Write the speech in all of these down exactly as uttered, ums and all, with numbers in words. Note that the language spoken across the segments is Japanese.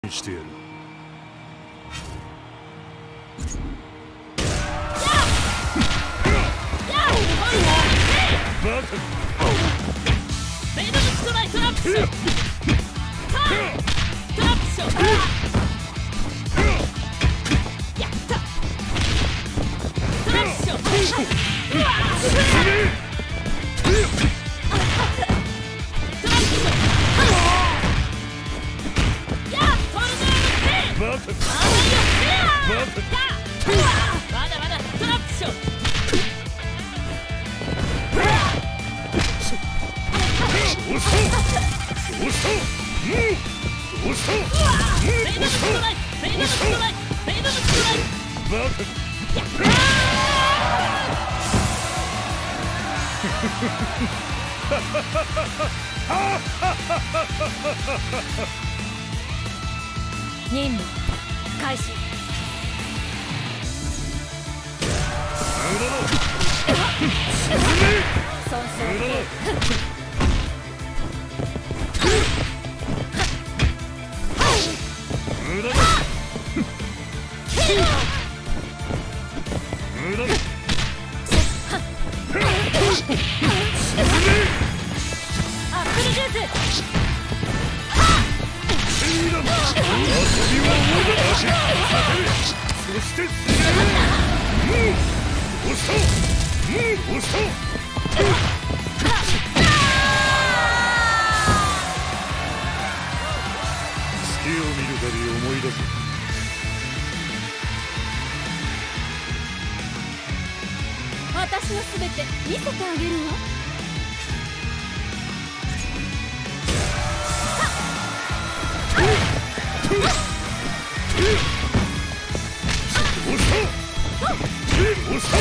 にしてやる。バカ。メイドストライトラップショー。トラップショー。やった。トラップショー。うわまだまだトラップショー。どうしたどうしたどうしたメイドストライクメイドストライクメイドストライクバカ。任務開始。損傷無駄だ。無駄だ。アップルジュース。遊びは無駄だし。そしてどうしたどうした。月を見るたび思い出す。私のすべて見せてあげるわ。どうしたどうした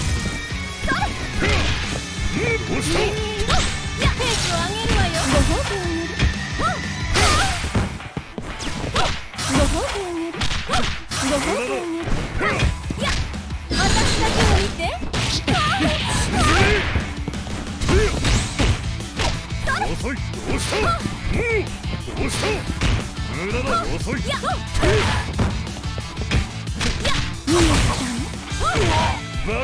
どうした。いや、ペースを上げるわよ。ご褒美をあげる。ご褒美をあげる。ご褒美をあげる。いや、私だけを見て。遅い。どうしたどうした。無駄だ。遅い。いや、バカ。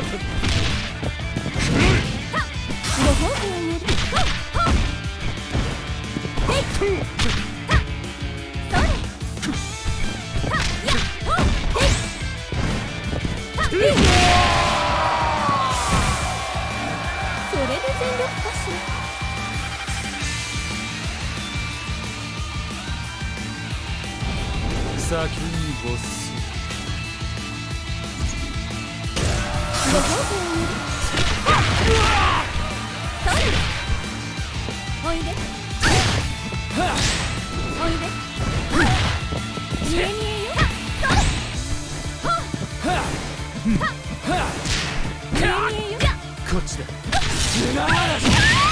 ご褒美をあげる。えいっ。それ。それで全力かしら。先にボス。ご褒美をあげる。おいでおいで。見え見えよ。見え見えよ。こっちだ。